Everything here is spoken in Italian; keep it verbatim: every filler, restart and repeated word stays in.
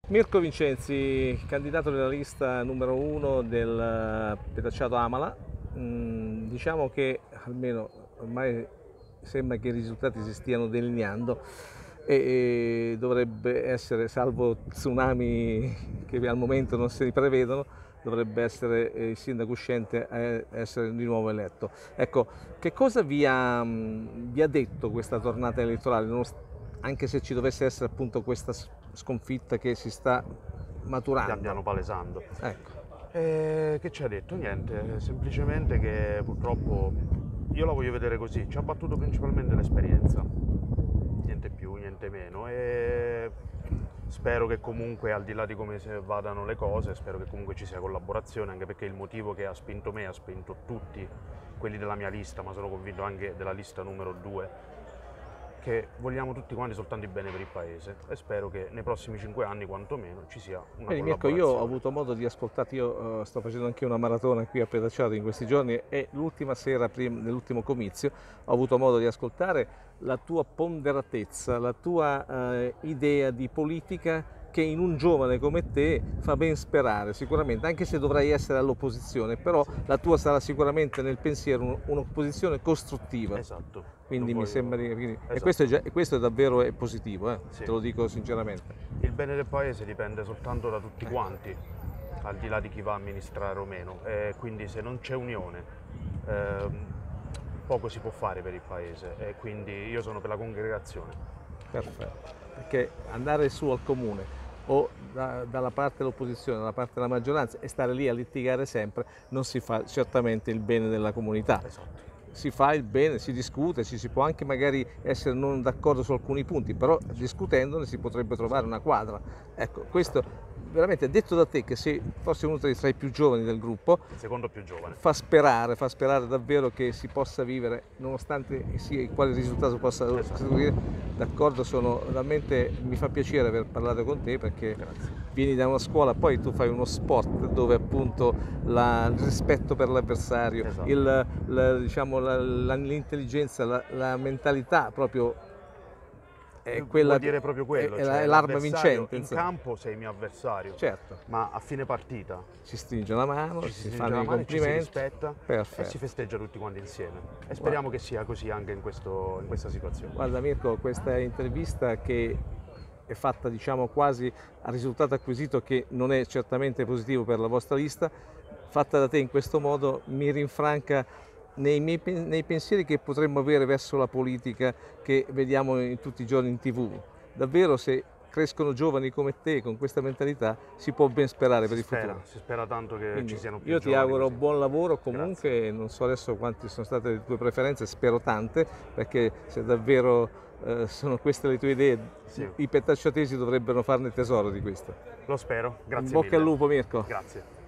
Mirko Vincenzi, candidato nella lista numero uno del Petacciato Amala. Mm, diciamo che almeno ormai sembra che i risultati si stiano delineando e, e dovrebbe essere, salvo tsunami che al momento non si prevedono, dovrebbe essere il sindaco uscente a essere di nuovo eletto. Ecco, che cosa vi ha, vi ha detto questa tornata elettorale, anche se ci dovesse essere appunto questa sconfitta che si sta maturando? Pian piano palesando. Ecco. E che ci ha detto? Niente, semplicemente che purtroppo io la voglio vedere così, ci ha battuto principalmente l'esperienza, niente più, niente meno, e spero che comunque, al di là di come vadano le cose, spero che comunque ci sia collaborazione, anche perché il motivo che ha spinto me, ha spinto tutti quelli della mia lista, ma sono convinto anche della lista numero due, che vogliamo tutti quanti soltanto il bene per il paese, e spero che nei prossimi cinque anni quantomeno ci sia una Quindi, Mirko, collaborazione. io ho avuto modo di ascoltarti, io uh, sto facendo anche una maratona qui a Petacciato in questi giorni, e l'ultima sera, prima dell'ultimo comizio, ho avuto modo di ascoltare la tua ponderatezza, la tua uh, idea di politica, che in un giovane come te fa ben sperare sicuramente, anche se dovrai essere all'opposizione, però la tua sarà sicuramente nel pensiero un'opposizione costruttiva. Esatto. Quindi mi voglio... sembra di... quindi... esatto. E questo è, già, questo è davvero è positivo, eh? Sì. Te lo dico sinceramente. Il bene del paese dipende soltanto da tutti quanti, al di là di chi va a amministrare o meno, e quindi se non c'è unione eh, poco si può fare per il paese, e quindi io sono per la congregazione. Perfetto, perché andare su al comune o da, dalla parte dell'opposizione, dalla parte della maggioranza, e stare lì a litigare sempre, non si fa certamente il bene della comunità. Esatto. Si fa il bene, si discute, ci si può anche magari essere non d'accordo su alcuni punti, però discutendone si potrebbe trovare una quadra. Ecco, questo veramente, detto da te, che sei forse uno tra i più giovani del gruppo, il secondo più giovane, fa sperare, fa sperare davvero che si possa vivere, nonostante sia quale risultato possa costituire. D'accordo, sono veramente, mi fa piacere aver parlato con te, perché Grazie. Vieni da una scuola, poi tu fai uno sport dove appunto la, il rispetto per l'avversario, esatto. il, la, diciamo, la, la, l'intelligenza, la, la mentalità proprio è quella, vuol dire proprio quello, è, cioè è l'arma vincente. In insomma. campo sei il mio avversario, certo, ma a fine partita ci stringe la mano, ci si, si fanno i complimenti, ci si rispetta, perfetto, e si festeggia tutti quanti insieme, e speriamo Guarda. che sia così anche in, questo, in questa situazione. Guarda Mirko, questa intervista che è fatta, diciamo, quasi al risultato acquisito, che non è certamente positivo per la vostra lista, fatta da te in questo modo, mi rinfranca nei, miei, nei pensieri che potremmo avere verso la politica che vediamo in tutti i giorni in tv. Davvero, se crescono giovani come te con questa mentalità, si può ben sperare si per il spera, futuro. Si spera tanto che Quindi ci siano più io giovani. Io ti auguro così. buon lavoro comunque. Grazie. Non so adesso quanti sono state le tue preferenze, spero tante, perché se davvero eh, sono queste le tue idee, sì. I petacciatesi dovrebbero farne tesoro di questo. Lo spero, grazie In bocca mille. al lupo Mirko. Grazie.